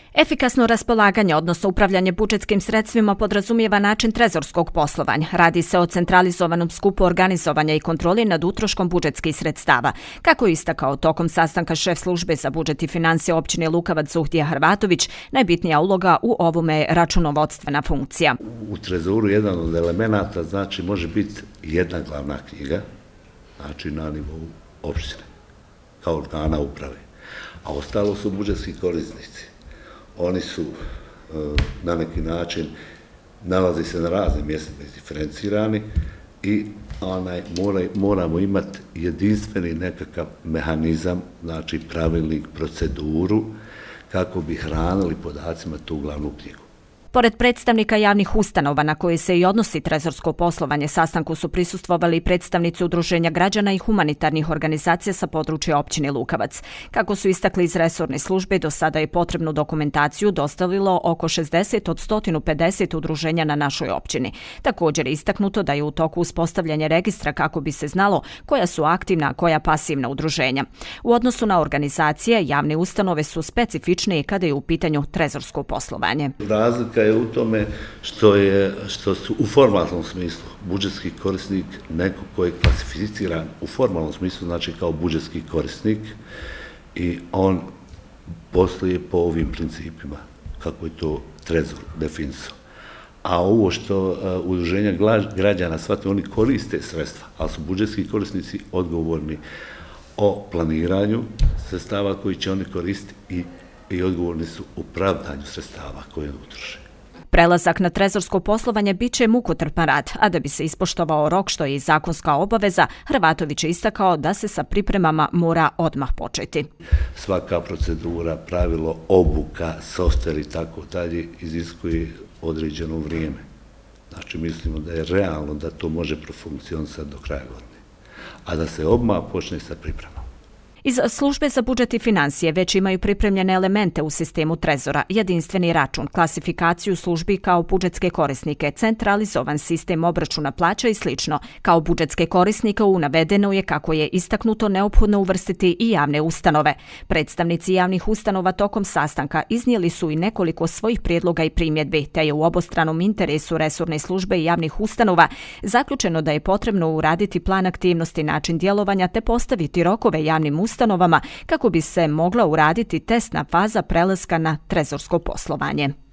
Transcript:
Efikasno raspolaganje, odnosno upravljanje budžetskim sredstvima, podrazumijeva način trezorskog poslovanja. Radi se o centralizovanom skupu organizovanja i kontroli nad utroškom budžetskih sredstava. Kako je istakao tokom sastanka šef službe za budžet i financije općine Lukavac Zuhdija Hrvatović, najbitnija uloga u ovome je računovodstvena funkcija. U trezoru jedan od elemenata može biti jedna glavna knjiga, na nivou opštine, kao organa uprave, a ostalo su budžetski korisnici. Oni su na neki način, nalazi se na raznim mjestima diferencirani i moramo imati jedinstveni nekakav mehanizam, pravilnik, proceduru, kako bi hranili podacima tu glavnu knjigu. Pored predstavnika javnih ustanova na koje se i odnosi trezorsko poslovanje, sastanku su prisustvovali i predstavnici udruženja građana i humanitarnih organizacija sa područja općine Lukavac. Kako su istakli iz resorne službe, do sada je potrebnu dokumentaciju dostavilo oko 60 od 150 udruženja na našoj općini. Također je istaknuto da je u toku uspostavljanje registra kako bi se znalo koja su aktivna, a koja pasivna udruženja. U odnosu na organizacije, javne ustanove su specifičnije kada je u pitanju trezorsko poslovanje. Razlika je u tome što su u formalnom smislu budžetski korisnik neko koji je klasificiran u formalnom smislu, znači kao budžetski korisnik, i on posluje po ovim principima kako je to trezor definisao. A ovo što udruženja građana, shvate, oni koriste sredstva, ali su budžetski korisnici odgovorni o planiranju sredstava koji će oni koristiti i odgovorni su u pravdanju sredstava koje utroše. Prelazak na trezorsko poslovanje bit će mukotrpan rad, a da bi se ispoštovao rok, što je i zakonska obaveza, Hrvatović je istakao da se sa pripremama mora odmah početi. Svaka procedura, pravilo, obuka, softver i tako dalje iziskuje određeno vrijeme. Mislimo da je realno da to može profunkcionisati do kraja godine, a da se odmah počne sa pripremama. Iz službe za budžet i financije već imaju pripremljene elemente u sistemu trezora, jedinstveni račun, klasifikaciju službi kao budžetske korisnike, centralizovan sistem obračuna plaća i sl. Kao budžetske korisnike navedeno je, kako je istaknuto, neophodno uvrstiti i javne ustanove. Predstavnici javnih ustanova tokom sastanka iznijeli su i nekoliko svojih prijedloga i primjedbi, te je u obostranom interesu resorne službe i javnih ustanova zaključeno da je potrebno uraditi plan aktivnosti, način djelovanja te postaviti rokove javnim ustanovama kako bi se mogla uraditi testna faza prelaska na trezorsko poslovanje.